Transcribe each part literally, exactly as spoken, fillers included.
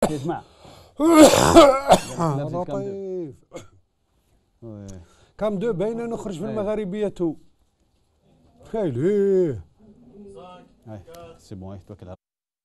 تسمع لطيف كام دو بين نخرج في المغاربية تو خايل ايه سي بون توكل على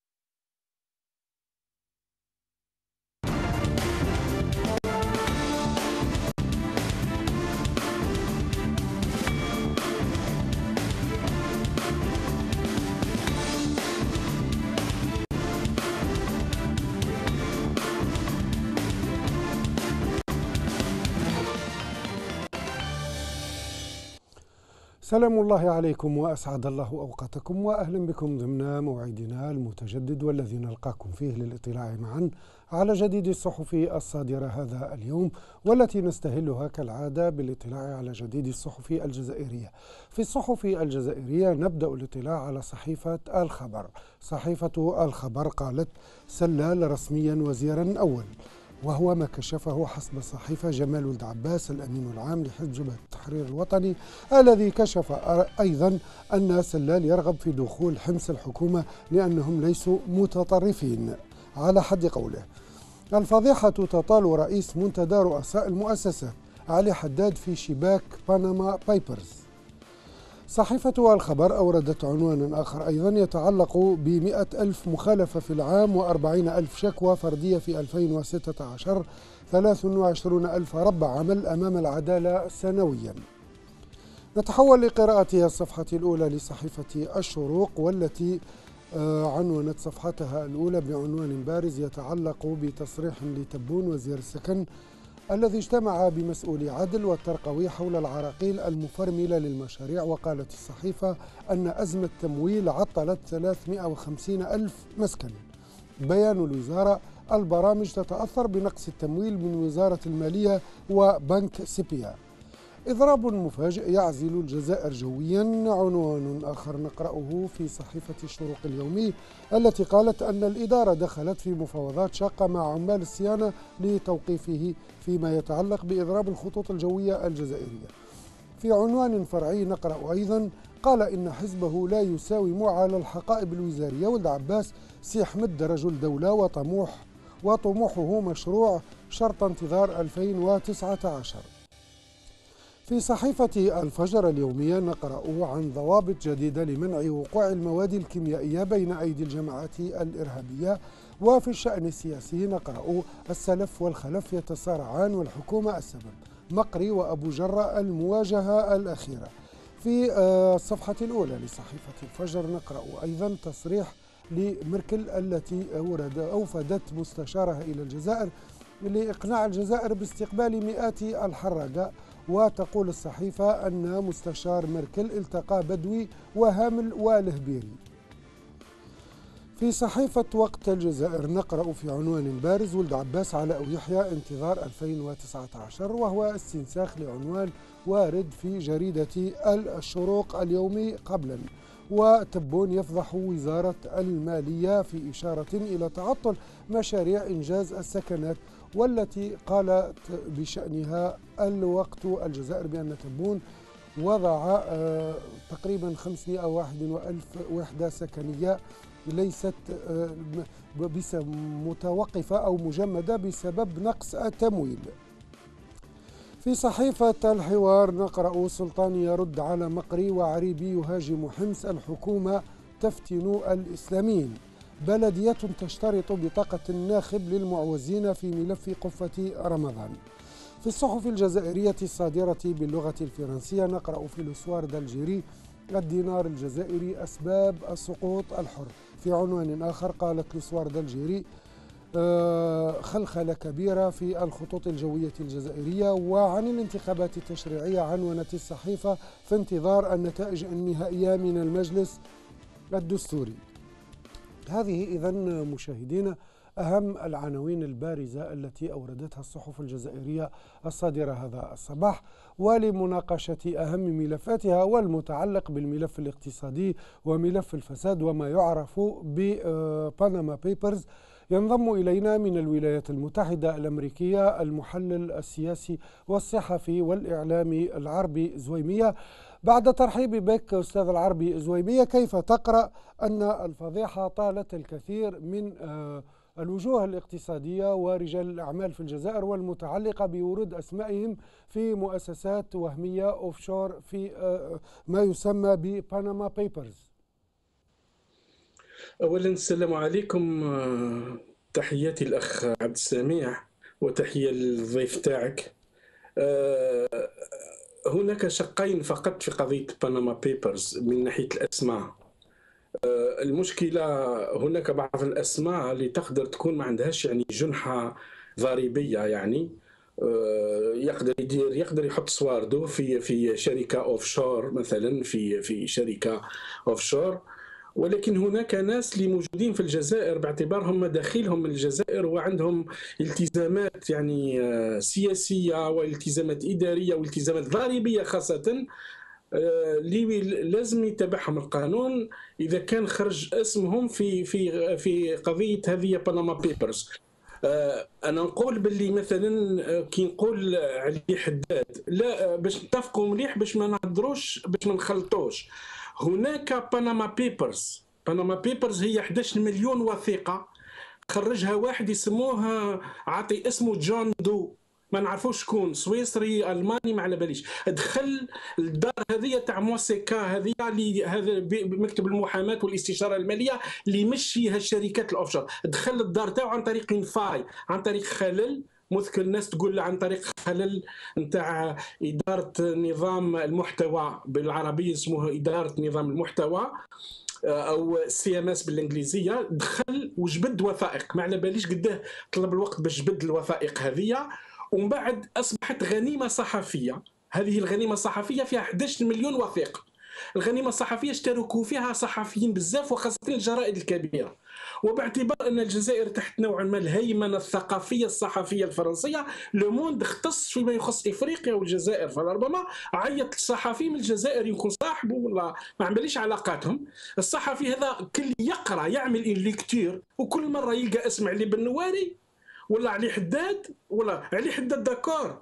سلام الله عليكم وأسعد الله أوقاتكم وأهلا بكم ضمن موعدنا المتجدد والذي نلقاكم فيه للاطلاع معا على جديد الصحف الصادرة هذا اليوم، والتي نستهلها كالعادة بالاطلاع على جديد الصحف الجزائرية. في الصحف الجزائرية نبدأ الاطلاع على صحيفة الخبر. صحيفة الخبر قالت: سلال رسميا وزيرا أول، وهو ما كشفه حسب الصحيفة جمال ولد عباس الأمين العام لحزب جبهة التحرير الوطني، الذي كشف أيضا أن سلال يرغب في دخول حمص الحكومة لأنهم ليسوا متطرفين على حد قوله. الفضيحة تطال رئيس منتدى رؤساء المؤسسات علي حداد في شباك باناما بايبرز. صحيفة الخبر أوردت عنوانا آخر أيضا يتعلق بمئة ألف مخالفة في العام وأربعين ألف شكوى فردية في ألفين وستة عشر، ثلاث وعشرين ألف رب عمل أمام العدالة سنويا. نتحول لقراءة الصفحة الأولى لصحيفة الشروق، والتي عنونت صفحتها الأولى بعنوان بارز يتعلق بتصريح لتبون وزير السكن الذي اجتمع بمسؤولي عدل والترقوي حول العراقيل المفرملة للمشاريع. وقالت الصحيفة أن أزمة تمويل عطلت ثلاثمئة وخمسين ألف مسكن. بيان الوزارة: البرامج تتأثر بنقص التمويل من وزارة المالية وبنك سيبيا. إضراب مفاجئ يعزل الجزائر جويا، عنوان آخر نقرأه في صحيفة الشروق اليومي، التي قالت أن الإدارة دخلت في مفاوضات شاقة مع عمال الصيانة لتوقيفه فيما يتعلق بإضراب الخطوط الجوية الجزائرية. في عنوان فرعي نقرأ أيضا: قال إن حزبه لا يساوم على الحقائب الوزارية. ولد عباس: سي أحمد رجل دولة وطموح وطموحه مشروع شرط انتظار ألفين وتسعة عشر. في صحيفة الفجر اليومية نقرأ عن ضوابط جديدة لمنع وقوع المواد الكيميائية بين أيدي الجماعات الإرهابية. وفي الشأن السياسي نقرأ: السلف والخلف يتصارعان والحكومة السبب، مقري وأبو جرة المواجهة الأخيرة. في الصفحة الأولى لصحيفة الفجر نقرأ أيضا تصريح لميركل التي أوفدت مستشارها إلى الجزائر لإقناع الجزائر باستقبال مئات الحراقة. وتقول الصحيفة أن مستشار ميركل التقى بدوي وهامل والهبيري. في صحيفة وقت الجزائر نقرأ في عنوان بارز: ولد عباس علاء يحيى انتظار ألفين وتسعة عشر، وهو استنساخ لعنوان وارد في جريدة الشروق اليومي قبلا. وتبون يفضح وزارة المالية في إشارة إلى تعطل مشاريع إنجاز السكنات، والتي قالت بشأنها الوقت الجزائر بأن تبون وضع آه تقريبا خمسمئة وواحد وألف وحدة سكنية ليست آه متوقفة أو مجمدة بسبب نقص التمويل. في صحيفة الحوار نقرأ: سلطان يرد على مقري وعريبي يهاجم حمص، الحكومة تفتن الإسلاميين، بلدية تشترط بطاقة الناخب للمعوزين في ملف قفة رمضان. في الصحف الجزائرية الصادرة باللغة الفرنسية نقرأ في لوسوار دالجيري: الدينار الجزائري أسباب السقوط الحر. في عنوان آخر قالت لوسوار دالجيري: خلخلة كبيرة في الخطوط الجوية الجزائرية. وعن الانتخابات التشريعية عنونت الصحيفة: في انتظار النتائج النهائية من المجلس الدستوري. هذه إذن مشاهدينا أهم العناوين البارزة التي أوردتها الصحف الجزائرية الصادرة هذا الصباح. ولمناقشة أهم ملفاتها والمتعلق بالملف الاقتصادي وملف الفساد وما يعرف بباناما بيبرز، ينضم إلينا من الولايات المتحدة الأمريكية المحلل السياسي والصحفي والإعلامي العربي زويمية. بعد ترحيب بك أستاذ العربي زويمية، كيف تقرأ أن الفضيحة طالت الكثير من الوجوه الاقتصادية ورجال الأعمال في الجزائر والمتعلقة بورود أسمائهم في مؤسسات وهمية أوفشور في ما يسمى بباناما بيبرز. أولا السلام عليكم، تحياتي الأخ عبد السميع وتحية للضيف تاعك. هناك شقين فقط في قضية باناما بيبرز من ناحية الأسماء. المشكلة هناك بعض الأسماء اللي تقدر تكون ما عندهاش يعني جنحة ضريبية، يعني يقدر يدير يقدر يحط صوارده في في شركة أوفشور مثلا، في في شركة أوفشور، ولكن هناك ناس اللي موجودين في الجزائر باعتبارهم مداخيلهم من الجزائر وعندهم التزامات يعني سياسية والتزامات إدارية والتزامات ضريبية خاصة، اللي لازم يتبعهم القانون إذا كان خرج اسمهم في في في قضية هذه باناما بيبرز. أنا نقول باللي مثلا كي نقول علي حداد، لا باش نتفقوا مليح، باش ما نهضروش، باش ما نخلطوش. هناك باناما بيبرز، باناما بيبرز هي إحدى عشر مليون وثيقة خرجها واحد يسموه عاطي اسمه جون دو، ما نعرفوش شكون، سويسري الماني ما على باليش، دخل الدار هذه تاع موسيقى هذه اللي هذا بمكتب المحاماه والاستشاره الماليه اللي يمشيها الشركات الاوفشور، دخل الدار تاعو عن طريق انفاي، عن طريق خلل، مثل الناس تقول عن طريق خلل نتاع اداره نظام المحتوى، بالعربيه اسمه اداره نظام المحتوى او سي ام اس بالانجليزيه، دخل وجبد وثائق، ما على باليش قداه طلب الوقت باش جبد الوثائق هذه، ومن بعد اصبحت غنيمه صحفيه. هذه الغنيمه الصحفيه فيها إحدى عشر مليون وثيقه. الغنيمه الصحفيه اشتركوا فيها صحفيين بزاف وخاصه الجرائد الكبيره، وباعتبار ان الجزائر تحت نوعا ما الهيمنه الثقافيه الصحفيه الفرنسيه، لو موند اختص فيما يخص افريقيا والجزائر، فربما عيط الصحفي من الجزائر يكون صاحبه ولا ما عمليش علاقاتهم. الصحفي هذا كل يقرا يعمل ليكتور، وكل مره يلقى اسم علي بن نواري ولا علي حداد ولا علي حداد داكور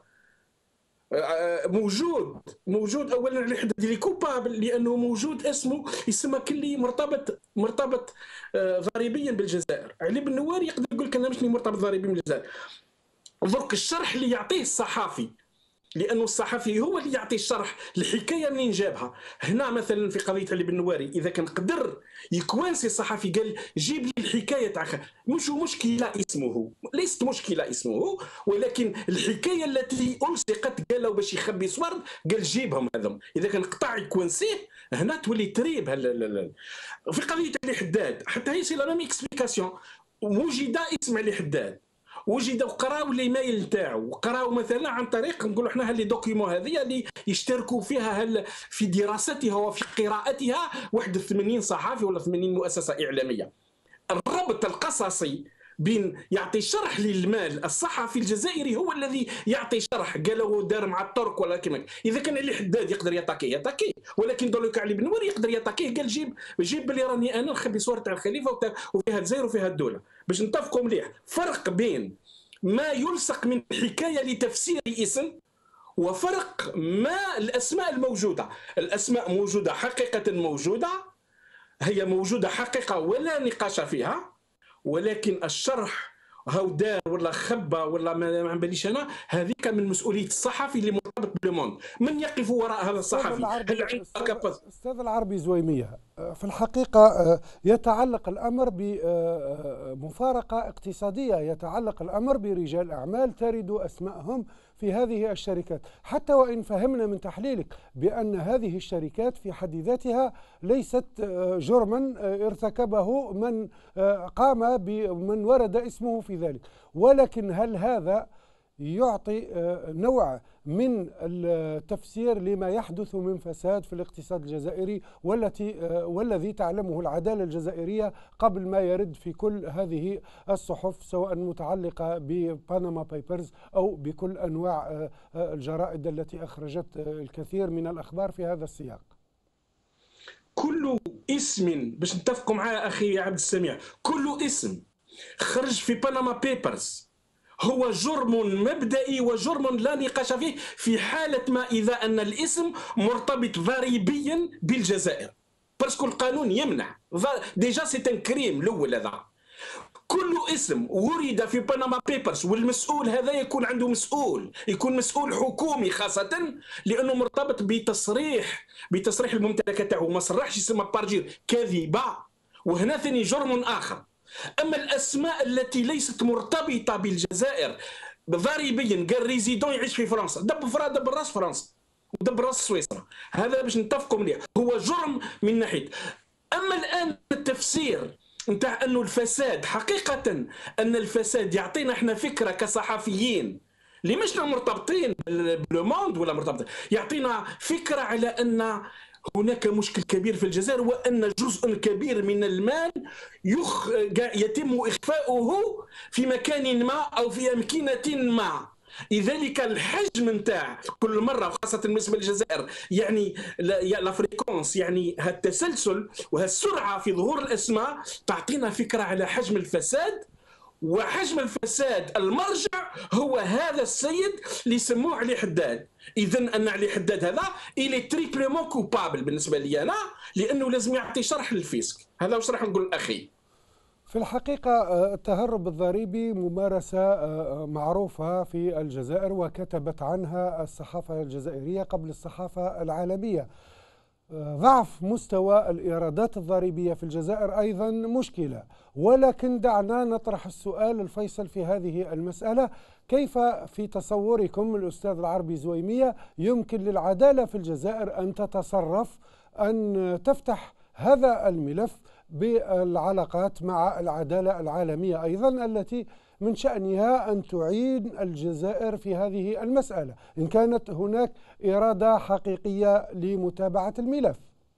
موجود موجود اولا علي حداد اللي كوبابل لانه موجود اسمه يسمى كلي مرتبط مرتبط ضريبيا بالجزائر. علي بن نواري يقدر يقول لك انا مش مرتبط ضريبيا بالجزائر. درك الشرح اللي يعطيه الصحافي، لانه الصحفي هو اللي يعطي الشرح الحكايه منين جابها. هنا مثلا في قضيه علي بن نواري اذا كان قدر يكوانسي الصحفي قال جيب لي الحكايه تاع مش مشكله اسمه، ليست مشكله اسمه، ولكن الحكايه التي الصقت قالوا باش يخبي صور، قال جيبهم هذم. اذا كان قطع يكوانسيه هنا تولي تريب. في قضيه علي حداد حتى هي سي لا ميم اكسبليكاسيون، وجد اسم علي حداد، وجدوا قراو الايميل نتاعو، وقراو مثلا عن طريق نقولوا احنا هاللي دوكيومون هذه اللي يشتركوا فيها هل في دراستها وفي قراءتها واحد وثمانين صحافي ولا ثمانين مؤسسه اعلاميه. الربط القصصي بين يعطي شرح للمال، الصحفي الجزائري هو الذي يعطي شرح، قالوا دار مع الترك ولا كيما. اذا كان علي حداد يقدر يطاكي يطاكي، ولكن دولك علي بن نواري يقدر يطاكيه، قال جيب جيب اللي راني انا نخبي صور تاع الخليفه وفيها الجزائر وفيها الدوله. باش نتفقوا مليح فرق بين ما يلصق من حكايه لتفسير اسم وفرق ما الاسماء الموجوده. الاسماء موجوده حقيقه، موجوده هي موجوده حقيقه ولا نقاش فيها، ولكن الشرح هاو دار ولا خبى ولا ما عم باليش انا، هذيك من مسؤوليه الصحفي اللي مرتبط بالموند. من يقف وراء هذا الصحفي؟ هل استاذ العربي زويميه، في الحقيقه يتعلق الامر بمفارقه اقتصاديه، يتعلق الامر برجال اعمال ترد اسمائهم في هذه الشركات، حتى وان فهمنا من تحليلك بان هذه الشركات في حد ذاتها ليست جرما ارتكبه من قام بمن ورد اسمه في ذلك، ولكن هل هذا يعطي نوع من التفسير لما يحدث من فساد في الاقتصاد الجزائري والتي والذي تعلمه العدالة الجزائرية قبل ما يرد في كل هذه الصحف، سواء متعلقة بباناما بيبرز أو بكل أنواع الجرائد التي أخرجت الكثير من الأخبار في هذا السياق؟ كل اسم، باش نتفقوا معايا أخي عبد السميع، كل اسم خرج في باناما بيبرز هو جرم مبدئي وجرم لا نقاش فيه، في حالة ما إذا أن الاسم مرتبط ضريبيا بالجزائر، باسكو القانون يمنع. ديجا سي ان كريم الأول هذا. كل اسم ورد في بنما بيبرز والمسؤول هذا يكون عنده مسؤول، يكون مسؤول حكومي خاصة لأنه مرتبط بتصريح بتصريح الممتلكات تاعو، ما صرحش يسمى بارجير كذبة، وهنا ثاني جرم آخر. أما الأسماء التي ليست مرتبطة بالجزائر ضريبيا، قال ريزيدون يعيش في فرنسا، دب فرا دب راس فرنسا ودب راس سويسرا، هذا باش نتفقوا مليح هو جرم من ناحية. أما الآن التفسير نتاع أنه الفساد، حقيقة أن الفساد يعطينا احنا فكرة كصحفيين اللي مش مرتبطين بالموند ولا مرتبطين، يعطينا فكرة على أن هناك مشكل كبير في الجزائر، وأن جزء كبير من المال يخ... يتم إخفاؤه في مكان ما أو في أمكنة ما. لذلك الحجم نتاع كل مره وخاصه بالنسبه للجزائر يعني لافريكونس، يعني هالتسلسل وهالسرعه في ظهور الاسماء تعطينا فكره على حجم الفساد، وحجم الفساد المرجع هو هذا السيد اللي يسموه علي حداد. اذا ان علي حداد هذا الي تريبلومون كوبابل بالنسبه لي انا، لانه لازم يعطي شرح للفيسك. هذا واش راح نقول اخي. في الحقيقة التهرب الضريبي ممارسة معروفة في الجزائر وكتبت عنها الصحافة الجزائرية قبل الصحافة العالمية. ضعف مستوى الإيرادات الضريبية في الجزائر أيضا مشكلة، ولكن دعنا نطرح السؤال الفيصل في هذه المسألة: كيف في تصوركم الأستاذ العربي زويمية يمكن للعدالة في الجزائر أن تتصرف، أن تفتح هذا الملف بالعلاقات مع العدالة العالمية أيضا التي من شأنها أن تعين الجزائر في هذه المسألة إن كانت هناك إرادة حقيقية لمتابعة الملف؟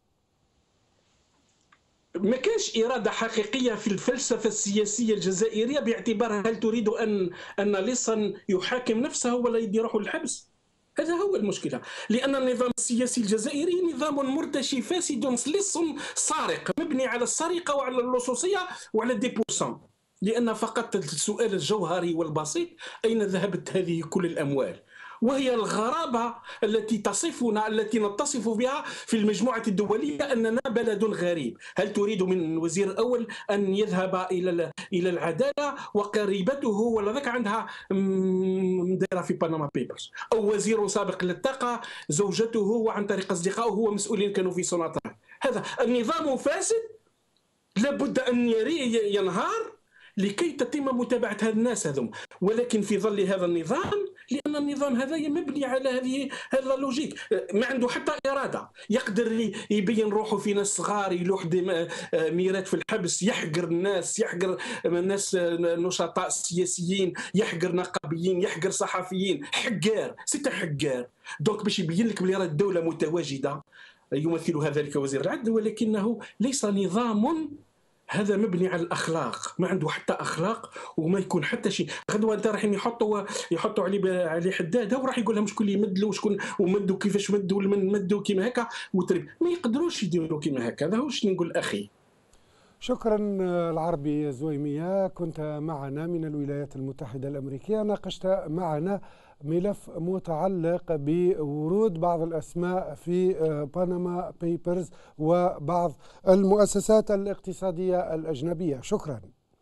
ما كانش إرادة حقيقية في الفلسفة السياسية الجزائرية باعتبارها هل تريد أن أن لصا يحاكم نفسه ولا يديره الحبس؟ هذا هو المشكلة، لأن النظام السياسي الجزائري نظام مرتشي فاسد لص سارق مبني على السرقة وعلى اللصوصية وعلى الديبوسون. لأن فقط السؤال الجوهري والبسيط: أين ذهبت هذه كل الأموال؟ وهي الغرابة التي تصفنا التي نتصف بها في المجموعة الدولية أننا بلد غريب. هل تريد من الوزير الأول أن يذهب إلى إلى العدالة وقريبته ولا ذاك عندها مديرة في بنما بيبرز، أو وزير سابق للطاقة زوجته وعن طريق أصدقائه هو مسؤولين كانوا في سوناترا؟ هذا النظام فاسد، لابد أن ينهار لكي تتم متابعة هذا الناس هذم. ولكن في ظل هذا النظام، لأن النظام هذا مبني على هذه هذا اللوجيك، ما عنده حتى إرادة، يقدر يبين روحه في ناس صغار، يلوح ميرات في الحبس، يحقر الناس، يحقر الناس نشطاء سياسيين، يحقر نقابيين، يحقر صحفيين، حقار ستة حقار. دونك باش يبين لك بلي راه الدولة متواجدة يمثلها ذلك وزير العدل، ولكنه ليس نظام هذا مبني على الاخلاق، ما عنده حتى اخلاق وما يكون حتى شيء. غدوه انت رايحين يحطوا يحطوا عليه عليه حداد، هو راح يقول لهم شكون اللي يمد له وشكون ومدوا كيفاش مدوا والمن مدوا كيما هكا وتريب. ما يقدروش يديروا كيما هكا. هذا هو واش نقول اخي. شكرا العربي زويمية، كنت معنا من الولايات المتحدة الأمريكية، ناقشت معنا ملف متعلق بورود بعض الأسماء في بنما بيبرز وبعض المؤسسات الاقتصادية الأجنبية. شكرا.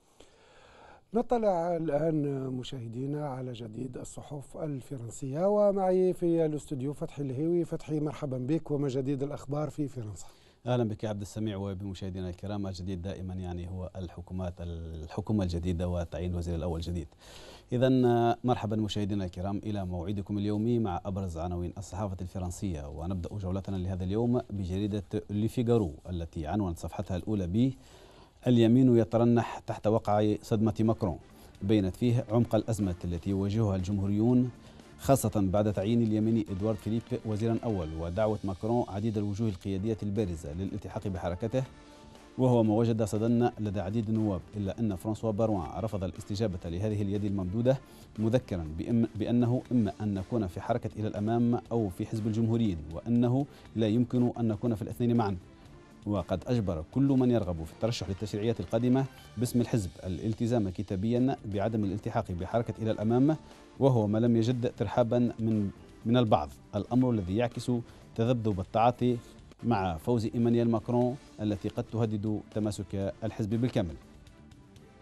نطلع الآن مشاهدينا على جديد الصحف الفرنسية، ومعي في الاستوديو فتحي الهيوي. فتحي، مرحبا بك، وما جديد الأخبار في فرنسا؟ اهلا بك عبد السميع وبمشاهدينا الكرام. الجديد دائما يعني هو الحكومات الحكومه الجديده وتعيين الوزير الاول الجديد. اذا مرحبا مشاهدينا الكرام الى موعدكم اليومي مع ابرز عناوين الصحافه الفرنسيه، ونبدا جولتنا لهذا اليوم بجريده لي فيغارو التي عنونت صفحتها الاولى ب اليمين يترنح تحت وقع صدمه ماكرون. بينت فيه عمق الازمه التي يواجهها الجمهوريون خاصة بعد تعيين اليميني إدوارد فيليب وزيرا أول ودعوة ماكرون عديد الوجوه القيادية البارزة للالتحاق بحركته، وهو ما وجد صدى لدى عديد النواب، إلا أن فرانسوا باروان رفض الاستجابة لهذه اليد الممدودة، مذكرا بأنه إما أن نكون في حركة إلى الأمام أو في حزب الجمهوريين، وأنه لا يمكن أن نكون في الاثنين معا. وقد أجبر كل من يرغب في الترشح للتشريعيات القادمة باسم الحزب الالتزام كتابيا بعدم الالتحاق بحركة إلى الأمام، وهو ما لم يجد ترحابا من من البعض، الأمر الذي يعكس تذبذب التعاطي مع فوز إيمانويل ماكرون التي قد تهدد تماسك الحزب بالكامل.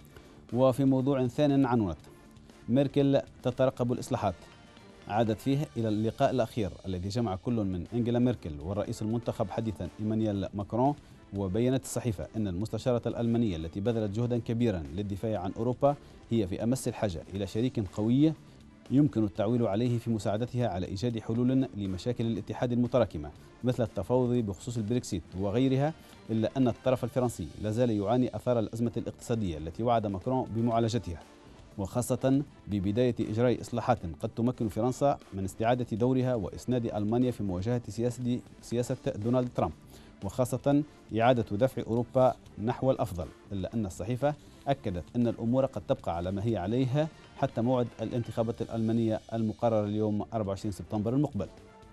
وفي موضوع ثان عنونت ميركل تترقب الإصلاحات، عادت فيه إلى اللقاء الأخير الذي جمع كل من أنجيلا ميركل والرئيس المنتخب حديثا إيمانويل ماكرون. وبينت الصحيفة أن المستشارة الألمانية التي بذلت جهدا كبيرا للدفاع عن أوروبا هي في أمس الحاجة إلى شريك قوي يمكن التعويل عليه في مساعدتها على إيجاد حلول لمشاكل الاتحاد المتراكمة مثل التفاوض بخصوص البريكسيت وغيرها، إلا أن الطرف الفرنسي لازال يعاني أثار الأزمة الاقتصادية التي وعد ماكرون بمعالجتها، وخاصة ببداية إجراء إصلاحات قد تمكن فرنسا من استعادة دورها وإسناد ألمانيا في مواجهة سياسة, سياسة دونالد ترامب، وخاصة إعادة دفع أوروبا نحو الأفضل. إلا أن الصحيفة أكدت أن الأمور قد تبقى على ما هي عليها حتى موعد الانتخابات الألمانية المقرر اليوم أربعة وعشرين سبتمبر المقبل.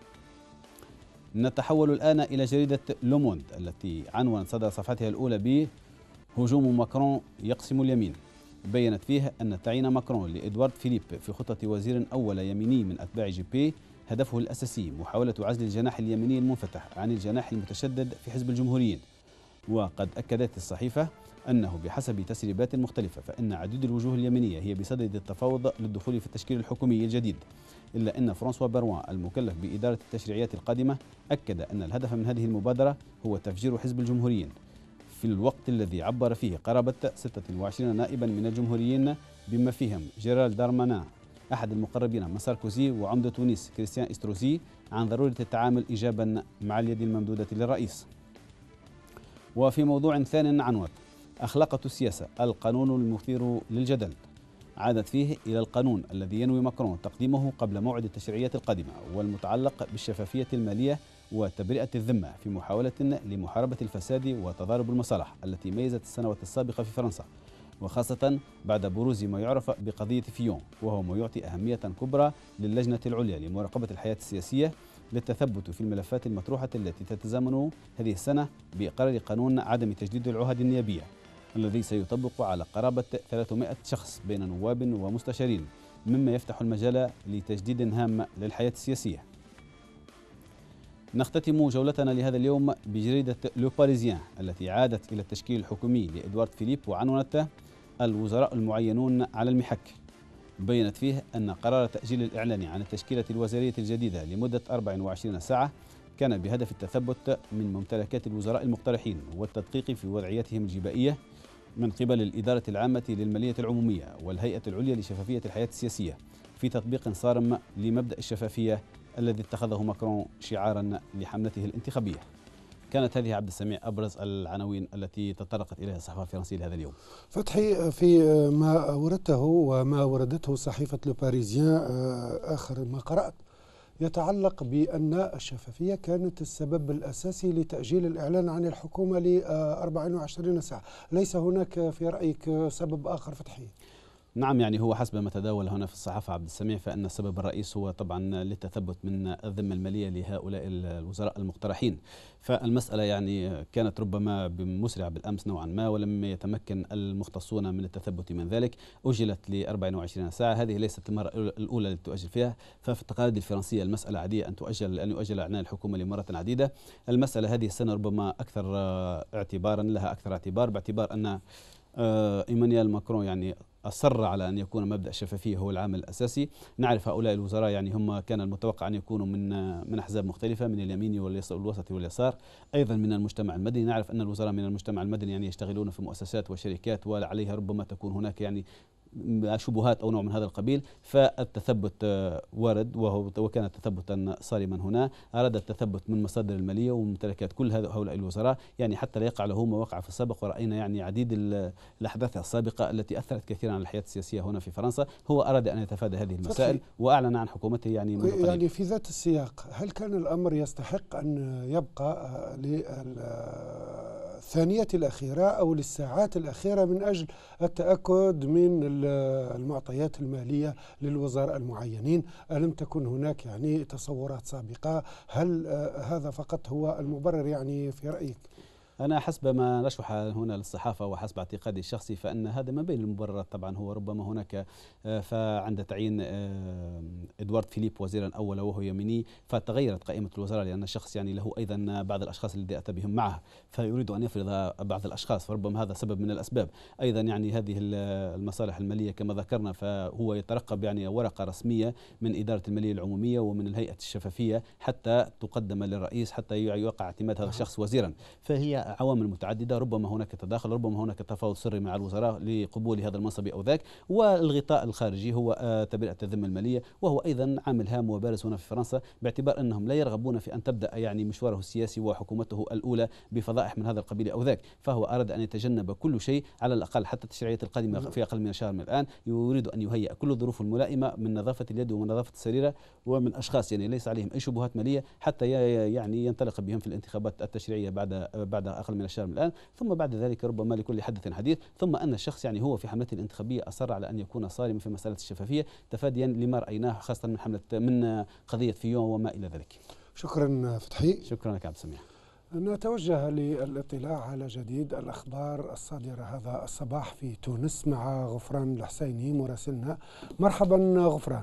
نتحول الآن إلى جريدة لوموند التي عنونت صدر صفحتها الأولى بهجوم ماكرون يقسم اليمين. بينت فيه أن تعيين ماكرون لإدوارد فيليب في خطة وزير أول يميني من أتباع جي بي هدفه الأساسي محاولة عزل الجناح اليميني المنفتح عن الجناح المتشدد في حزب الجمهوريين. وقد أكدت الصحيفة أنه بحسب تسريبات مختلفة فإن عديد الوجوه اليمينية هي بصدد التفاوض للدخول في التشكيل الحكومي الجديد، إلا أن فرانسوا باروان المكلف بإدارة التشريعات القادمة أكد أن الهدف من هذه المبادرة هو تفجير حزب الجمهوريين في الوقت الذي عبر فيه قرابة ستة وعشرين نائبا من الجمهوريين بما فيهم جيرال دارمانا أحد المقربين من ساركوزي وعمدة تونس كريستيان إستروزي عن ضرورة التعامل إيجابا مع اليد الممدودة للرئيس. وفي موضوع ثان عنوان أخلاقة السياسة القانون المثير للجدل، عادت فيه إلى القانون الذي ينوي ماكرون تقديمه قبل موعد التشريعية القادمة والمتعلق بالشفافية المالية وتبرئة الذمة في محاولة لمحاربة الفساد وتضارب المصالح التي ميزت السنوات السابقة في فرنسا، وخاصة بعد بروز ما يعرف بقضية فيون، وهو ما يعطي أهمية كبرى للجنة العليا لمراقبة الحياة السياسية للتثبت في الملفات المطروحة التي تتزامن هذه السنة بإقرار قانون عدم تجديد العهد النيابية الذي سيطبق على قرابة ثلاثمائة شخص بين نواب ومستشارين، مما يفتح المجال لتجديد هام للحياة السياسية. نختتم جولتنا لهذا اليوم بجريدة لو باريزيان التي عادت إلى التشكيل الحكومي لإدوارد فيليب وعنونت الوزراء المعينون على المحك. بينت فيه أن قرار تأجيل الإعلان عن التشكيلة الوزارية الجديدة لمدة أربع وعشرين ساعة كان بهدف التثبت من ممتلكات الوزراء المقترحين والتدقيق في وضعياتهم الجبائية من قبل الإدارة العامة للمالية العمومية والهيئة العليا لشفافية الحياة السياسية في تطبيق صارم لمبدأ الشفافية الذي اتخذه ماكرون شعارا لحملته الانتخابية. كانت هذه عبد السميع أبرز العناوين التي تطرقت إليها الصحافة الفرنسية لهذا اليوم. فتحي، في ما أوردته وما وردته صحيفة لو باريزيان آخر ما قرأت يتعلق بأن الشفافية كانت السبب الأساسي لتأجيل الإعلان عن الحكومة ل أربع وعشرين ساعة. ليس هناك في رأيك سبب آخر فتحي؟ نعم، يعني هو حسب ما تداول هنا في الصحافة عبد السميع فإن السبب الرئيس هو طبعا للتثبت من الذمة المالية لهؤلاء الوزراء المقترحين. فالمسألة يعني كانت ربما مسرعة بالأمس نوعا ما، ولم يتمكن المختصون من التثبت من ذلك. أجلت ل أربع وعشرين ساعة، هذه ليست المرة الأولى التي تؤجل فيها، ففي التقاليد الفرنسية المسألة عادية أن تؤجل أن يؤجل إعلان الحكومة لمرة عديدة. المسألة هذه السنة ربما أكثر اعتبارا لها أكثر اعتبار باعتبار أن إيمانويل ماكرون يعني أصر على أن يكون مبدأ الشفافية هو العامل الأساسي. نعرف هؤلاء الوزراء يعني هم كان المتوقع أن يكونوا من من أحزاب مختلفة، من اليمين والوسط واليسار، أيضا من المجتمع المدني. نعرف أن الوزراء من المجتمع المدني يعني يشتغلون في مؤسسات وشركات وعليها ربما تكون هناك يعني شبهات أو نوع من هذا القبيل، فالتثبت وارد وكان تثبتا صارما هنا. أراد التثبت من مصادر المالية وممتلكات كل هؤلاء الوزراء، يعني حتى لا يقع له ما وقع في السابق، ورأينا يعني عديد الأحداث السابقة التي أثرت كثيرا على الحياة السياسية هنا في فرنسا. هو أراد أن يتفادى هذه المسائل وأعلن عن حكومته يعني منذ قليل. يعني في ذات السياق، هل كان الأمر يستحق أن يبقى للثانية الأخيرة أو للساعات الأخيرة من أجل التأكد من المعطيات المالية للوزراء المعينين؟ ألم تكن هناك يعني تصورات سابقة؟ هل هذا فقط هو المبرر يعني في رأيك؟ أنا حسب ما نشرح هنا للصحافة وحسب اعتقادي الشخصي فإن هذا ما بين المبررات. طبعا هو ربما هناك فعند تعيين إدوارد فيليب وزيرا أولا وهو يميني فتغيرت قائمة الوزراء، لأن الشخص يعني له أيضا بعض الأشخاص الذي أتى بهم معه فيريد أن يفرض بعض الأشخاص، فربما هذا سبب من الأسباب. أيضا يعني هذه المصالح المالية كما ذكرنا فهو يترقب يعني ورقة رسمية من إدارة المالية العمومية ومن الهيئة الشفافية حتى تقدم للرئيس حتى يوقع اعتماد هذا الشخص وزيرا. فهي عوامل متعددة، ربما هناك تداخل، ربما هناك تفاوض سري مع الوزراء لقبول هذا المنصب أو ذاك. والغطاء الخارجي هو تبرئة الذمة المالية، وهو أيضا عامل هام وبارز هنا في فرنسا باعتبار أنهم لا يرغبون في أن تبدأ يعني مشواره السياسي وحكومته الأولى بفضائح من هذا القبيل أو ذاك، فهو أراد أن يتجنب كل شيء على الأقل حتى التشريعية القادمة في أقل من شهر من الآن. يريد أن يهيئ كل الظروف الملائمة من نظافة اليد ومن نظافة السريرة ومن أشخاص يعني ليس عليهم أي شبهات مالية حتى يعني ينطلق بهم في الانتخابات التشريعية بعد بعد أقل من الشهر من الآن. ثم بعد ذلك ربما لكل حدث حديث. ثم أن الشخص يعني هو في حملته الانتخابية أصر على أن يكون صارما في مسألة الشفافية تفاديا لما رأيناه خاصة من حملة من قضية فيون وما إلى ذلك. شكرا فتحي. شكرا لك عبد السميع. نتوجه للاطلاع على جديد الأخبار الصادرة هذا الصباح في تونس مع غفران الحسيني مراسلنا. مرحبا غفران.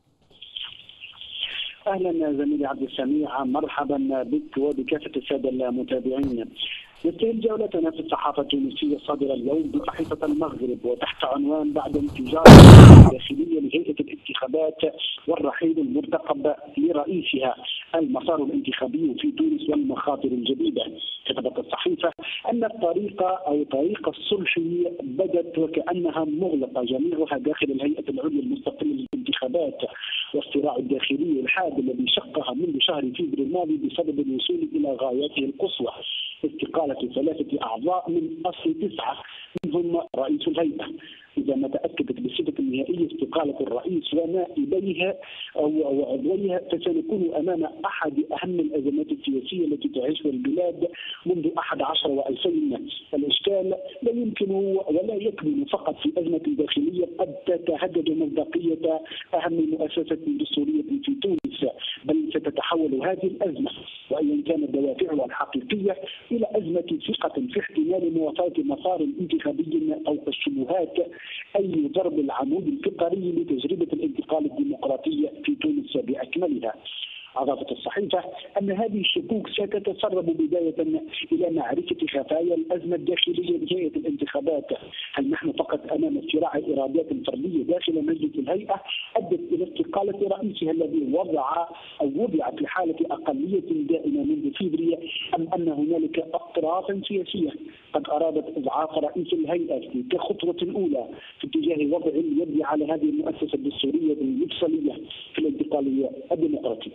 اهلا زميلي عبد السميع، مرحبا بك وبكافه الساده المتابعين. نستهل جولتنا في الصحافه التونسيه الصادره اليوم بصحيفه المغرب وتحت عنوان بعد انفجار داخليه لهيئه الانتخابات والرحيل المرتقب لرئيسها، المسار الانتخابي في تونس والمخاطر الجديده. كتبت الصحيفه ان الطريق او طريق الصلح بدت وكانها مغلقه جميعها داخل الهيئه العليا المستقله للانتخابات، والصراع الداخلي الحاد الذي شقها منذ شهر فبراير الماضي بسبب الوصول الى غايته القصوى، استقاله ثلاثه اعضاء من اصل تسعه منهم رئيس الهيئه. إذا ما تأكدت بصفة النهائية استقالة الرئيس ونائبيها أو عضويها فسنكون أمام أحد أهم الأزمات السياسية التي تعيشها البلاد منذ أحد عشر وألفين. الإشكال لا يمكن ولا يكمن فقط في أزمة داخلية قد تتهدد مصداقية أهم المؤسسات الدستورية في تونس، بل ستتحول هذه الأزمة وأيا كانت دوافعها الحقيقية إلى أزمة ثقة في احتمال موافاة مسار انتخابي فوق الشبهات، أي ضرب العمود الفقري لتجربة الانتقال الديمقراطي في تونس بأكملها. أضافت الصحيفة أن هذه الشكوك ستتسرب بداية إلى معرفة خفايا الأزمة الداخلية لهيئة الانتخابات. هل نحن فقط أمام صراع إرادات فردية داخل مجلس الهيئة أدت إلى استقالة رئيسها الذي وضع أو وضع في حالة أقلية دائمة منذ فبراير، أم أن هنالك أطراف سياسية قد أرادت إضعاف رئيس الهيئة كخطوة الأولى في اتجاه وضع اليد على هذه المؤسسة الدستورية المفصلية في الانتقال الديمقراطي؟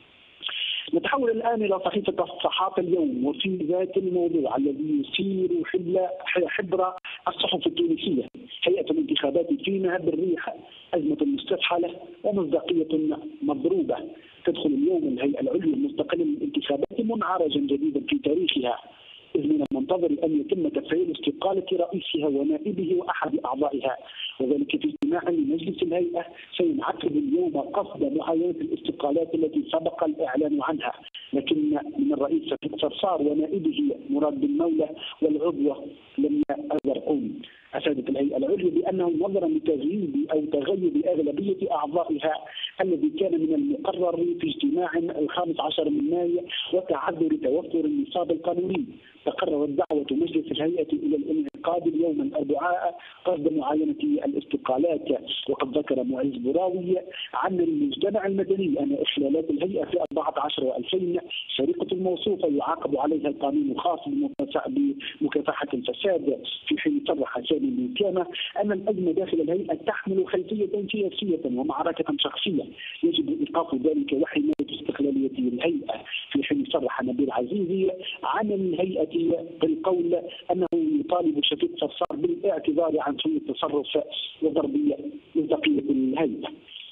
نتحول الآن إلى صحيفة الصحافة اليوم وفي ذات الموضوع الذي يثير حبر الصحف التونسية، هيئة الانتخابات في مهب الريح، أزمة مستفحلة ومصداقية مضروبة. تدخل اليوم الهيئة العليا المستقلة للانتخابات منعرجا جديدا في تاريخها، إذ من المنتظر أن يتم تفعيل استقالة رئيسها ونائبه وأحد أعضائها، وذلك في اجتماع لمجلس الهيئة سينعقد اليوم قصد معاينة الاستقالات التي سبق الإعلان عنها، لكن من الرئيس شفيق صرصار ونائبه مراد بن مولى والعضو لم يزرقون. أفادت الهيئة العليا بأنه نظرا لتغييب أو تغيب أغلبية أعضائها الذي كان من المقرر في اجتماع الخامس عشر من مايو وتعذر توفر النصاب القانوني، تقررت دعوة مجلس الهيئة إلى الانعقاد اليوم الأربعاء قصد معاينة الاستقالات. وقد ذكر معز براوي عن المجتمع المدني أن إخلالات الهيئة في أربعة عشر وألفين سرقة الموصوفة يعاقب عليها القانون الخاص بمكافحة الفساد، في حين صرح سامي المكامة أن الأزمة داخل الهيئة تحمل خلفية سياسية ومعركة شخصية يجب إيقاف ذلك وحماية استقلالية الهيئة، في حين صرح نبيل عزيزي عن الهيئة بالقول أنه يطالب شفيق صرصار بالاعتذار عن سوء التصرف وضرب مصداقية الهيئة.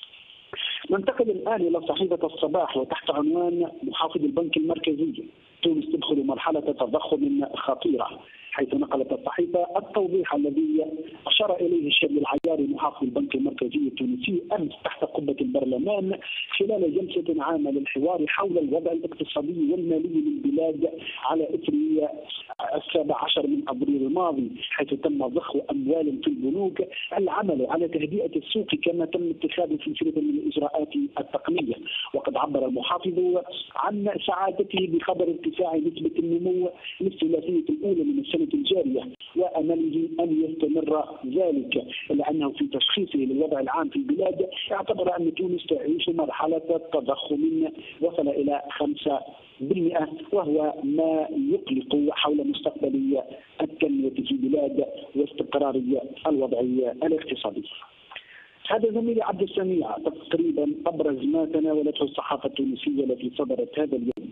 ننتقل الآن إلى صحيفة الصباح وتحت عنوان محافظ البنك المركزي، تونس تدخل مرحلة تضخم خطيرة. حيث نقلت الصحيفة التوضيح الذي أشار إليه الشادي العياري محافظ البنك المركزي التونسي أمس تحت قبة البرلمان خلال جلسة عامة للحوار حول الوضع الاقتصادي والمالي للبلاد على إثر السابع عشر من أبريل الماضي، حيث تم ضخ أموال في البنوك العمل على تهدئة السوق كما تم اتخاذ سلسلة من الإجراءات التقنية. وقد عبر المحافظ عن سعادته بخبر ارتفاع نسبة النمو للثلاثية الأولى من السنة الجارية وأمله أن يستمر ذلك، إلا أنه في تشخيصه للوضع العام في البلاد اعتبر أن تونس تعيش مرحلة تضخم وصل إلى خمسة بالمئة، وهو ما يقلق حول مستقبل التنمية في البلاد واستقرار الوضع الاقتصادي. هذا زميلي عبد السميع تقريبا أبرز ما تناولته الصحافة التونسية التي صدرت هذا اليوم.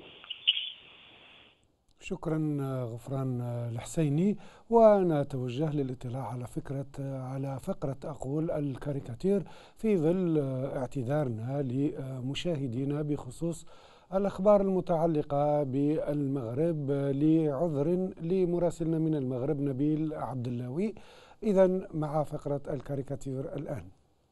شكرا غفران الحسيني. ونتوجه للاطلاع على فكرة على فقرة أقول الكاريكاتير في ظل اعتذارنا لمشاهدينا بخصوص الأخبار المتعلقة بالمغرب لعذر لمراسلنا من المغرب نبيل عبد اللاوي. إذن مع فقرة الكاريكاتير الآن.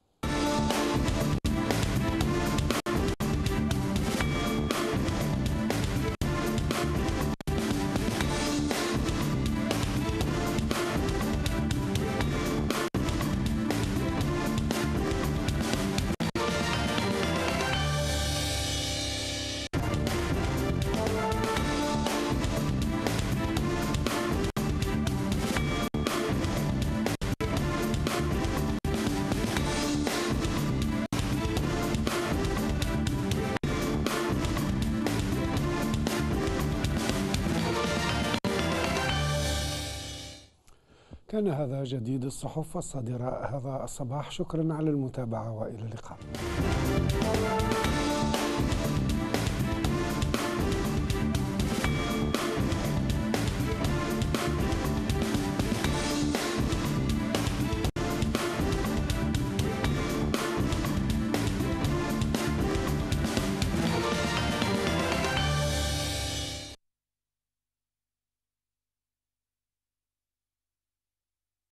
كان هذا جديد الصحف الصادرة هذا الصباح. شكرا على المتابعة وإلى اللقاء.